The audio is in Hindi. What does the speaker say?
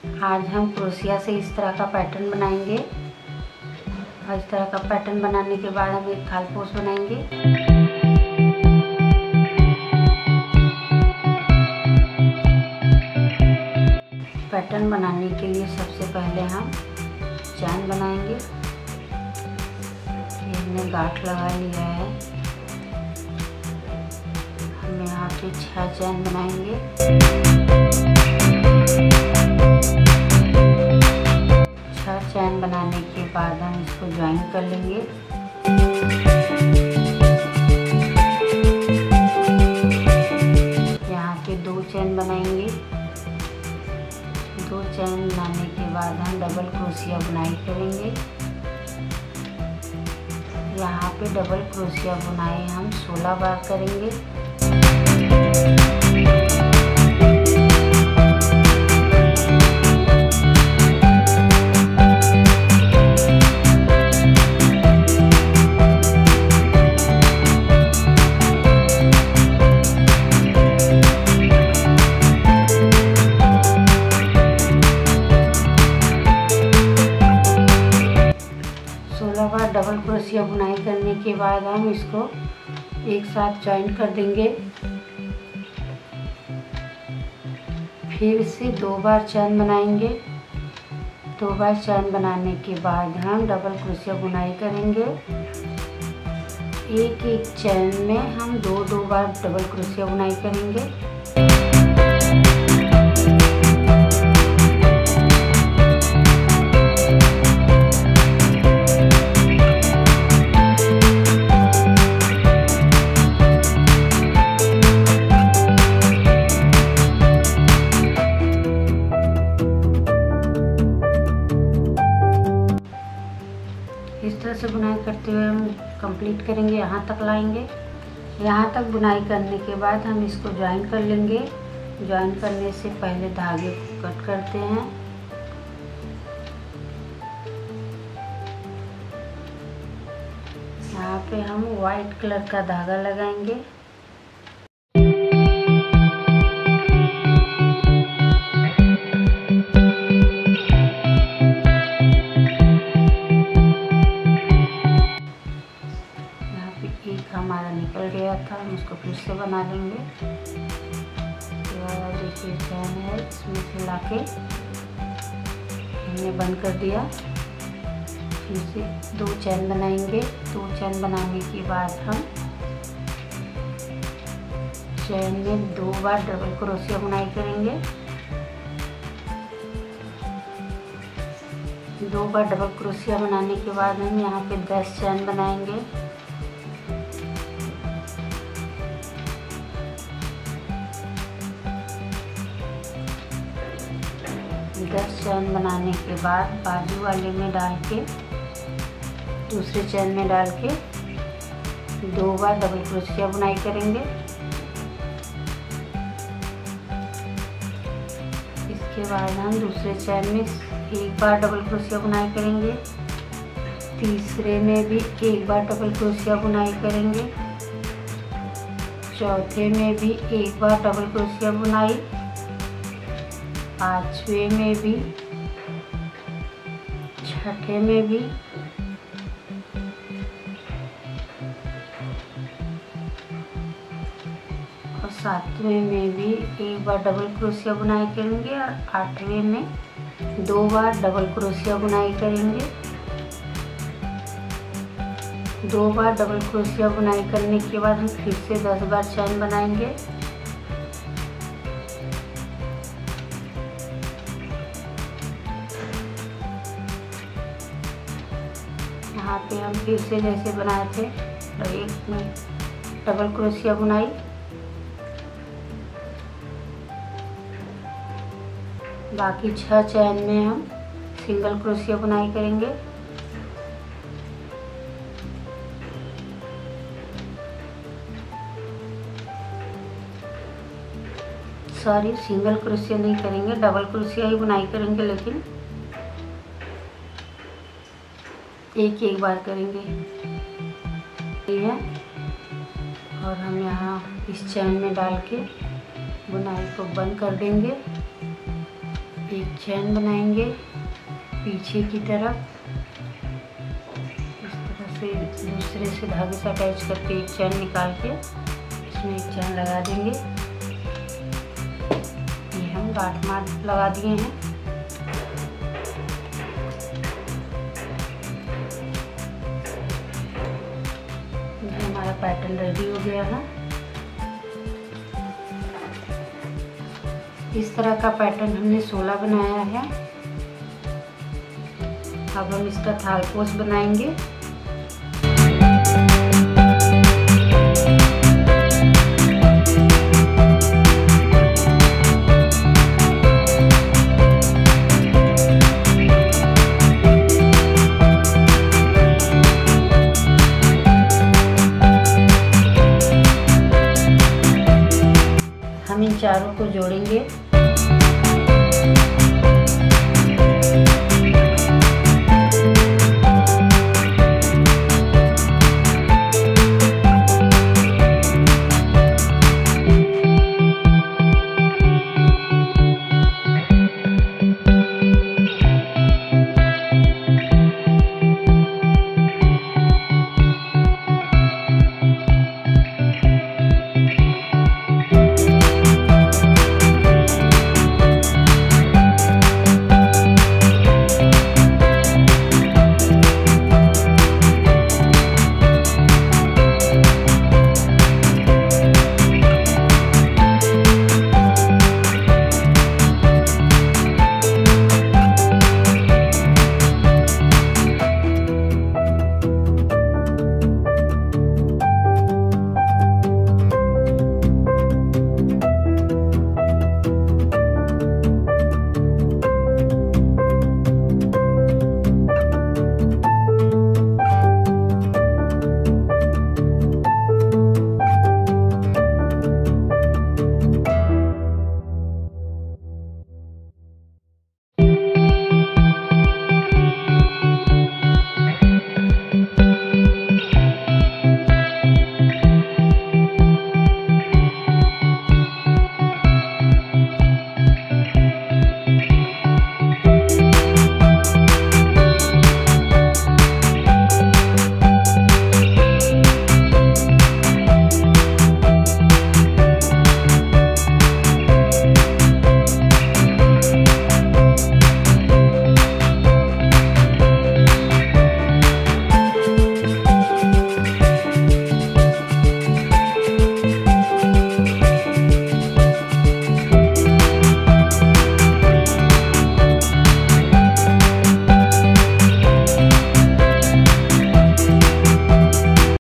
आज हम क्रोशिया से इस तरह का पैटर्न बनाएंगे और इस तरह का पैटर्न बनाने के बाद हम एक खालपोश बनाएंगे। पैटर्न बनाने के लिए सबसे पहले हम चैन बनाएंगे। ये हमने गांठ लगा लिया है। हम यहाँ पे 6 चैन बनाएंगे। चैन बनाने के बाद हम इसको ज्वाइन कर लेंगे। यहाँ पे 2 चैन बनाएंगे। 2 चैन बनाने के बाद हम डबल क्रोशिया बुनाई करेंगे। यहाँ पे डबल क्रोशिया बुनाई हम 16 बार करेंगे। 16 बार डबल क्रोशिया बुनाई करने के बाद हम इसको एक साथ ज्वाइन कर देंगे। फिर से 2 बार चैन बनाएंगे। 2 बार चैन बनाने के बाद हम डबल क्रोशिया बुनाई करेंगे। एक चैन में हम 2 बार डबल क्रोशिया बुनाई करेंगे। इस तरह से बुनाई करते हुए हम कंप्लीट करेंगे, यहाँ तक लाएंगे। यहाँ तक बुनाई करने के बाद हम इसको ज्वाइन कर लेंगे। ज्वाइन करने से पहले धागे को कट करते हैं। यहाँ पे हम वाइट कलर का धागा लगाएंगे। हमारा निकल गया था, हम उसको फिर से बना लेंगे। देखिए चैन है, इसमें से लाके हमने बंद कर दिया। फिर से 2 चैन बनाएंगे। 2 चैन बनाने के बाद हम चैन में 2 बार डबल क्रोशिया बुनाई करेंगे। 2 बार डबल क्रोशिया बनाने के बाद हम यहाँ पे 10 चैन बनाएंगे। 10 चैन बनाने के बाद बाजू वाले में डाल के दूसरे चैन में डाल के 2 बार डबल क्रोशिया बुनाई करेंगे। इसके बाद हम दूसरे चैन में 1 बार डबल क्रोशिया बुनाई करेंगे। तीसरे में भी 1 बार डबल क्रोशिया बुनाई करेंगे। चौथे में भी 1 बार डबल क्रोशिया बुनाई। 5वें में भी, 6ठे में भी, और 7वें में भी 1 बार डबल क्रोशिया बुनाई करेंगे और 8वें में 2 बार डबल क्रोशिया बुनाई करेंगे। 2 बार डबल क्रोशिया बुनाई करने के बाद हम फिर से 10 बार चैन बनाएंगे। यहाँ पे हम फिर से जैसे बनाए थे और 1 में डबल क्रोशिया बुनाई। बाकी 6 चैन में हम सिंगल क्रोशिया बुनाई करेंगे। सॉरी, सिंगल क्रोशिया नहीं करेंगे, डबल क्रोशिया ही बुनाई करेंगे, लेकिन एक बार करेंगे। है और हम यहाँ इस चैन में डाल के बुनाई को बंद कर देंगे। एक चैन बनाएंगे पीछे की तरफ, इस तरह से दूसरे से धागे से अटैच करके एक चैन निकाल के इसमें एक चैन लगा देंगे। ये हम गांठ मार लगा दिए हैं। ये हमारा पैटर्न रेडी हो गया है। इस तरह का पैटर्न हमने 16 बनाया है। अब हम इसका थाल पोस्ट बनाएंगे।